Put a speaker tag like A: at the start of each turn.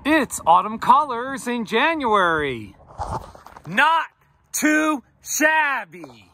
A: It's autumn colors in January. Not too shabby.